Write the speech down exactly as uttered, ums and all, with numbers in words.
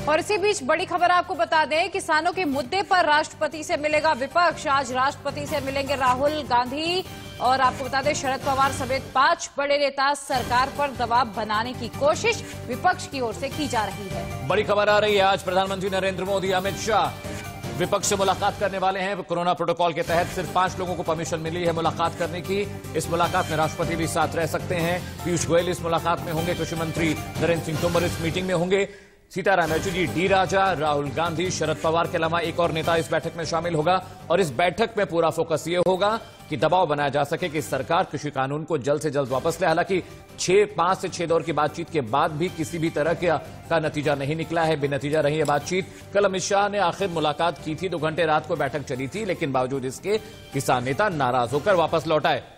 और इसी बीच बड़ी खबर आपको बता दें, किसानों के मुद्दे पर राष्ट्रपति से मिलेगा विपक्ष। आज राष्ट्रपति से मिलेंगे राहुल गांधी। और आपको बता दें, शरद पवार समेत पांच बड़े नेता सरकार पर दबाव बनाने की कोशिश विपक्ष की ओर से की जा रही है। बड़ी खबर आ रही है, आज प्रधानमंत्री नरेंद्र मोदी अमित शाह विपक्ष से मुलाकात करने वाले हैं। कोरोना प्रोटोकॉल के तहत सिर्फ पांच लोगों को परमिशन मिली है मुलाकात करने की। इस मुलाकात में राष्ट्रपति भी साथ रह सकते हैं। पीयूष गोयल इस मुलाकात में होंगे, कृषि मंत्री नरेंद्र सिंह तोमर इस मीटिंग में होंगे, सीताराम येचुरी, डी राजा, राहुल गांधी, शरद पवार के अलावा एक और नेता इस बैठक में शामिल होगा। और इस बैठक में पूरा फोकस ये होगा कि दबाव बनाया जा सके कि सरकार कृषि कानून को जल्द से जल्द वापस ले। हालांकि छह पांच से छह दौर की बातचीत के बाद भी किसी भी तरह का, का नतीजा नहीं निकला है, बेनतीजा रही है बातचीत। कल अमित शाह ने आखिर मुलाकात की थी, दो घंटे रात को बैठक चली थी, लेकिन बावजूद इसके किसान नेता नाराज होकर वापस लौट आए।